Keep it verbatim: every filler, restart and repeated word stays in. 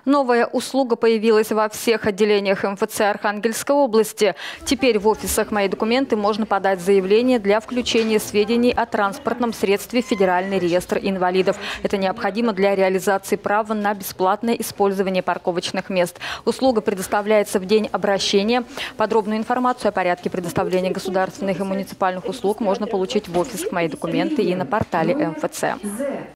Новая услуга появилась во всех отделениях эм эф цэ Архангельской области. Теперь в офисах «Мои документы» можно подать заявление для включения сведений о транспортном средстве в Федеральный реестр инвалидов. Это необходимо для реализации права на бесплатное использование парковочных мест. Услуга предоставляется в день обращения. Подробную информацию о порядке предоставления государственных и муниципальных услуг можно получить в офисах «Мои документы» и на портале эм эф цэ.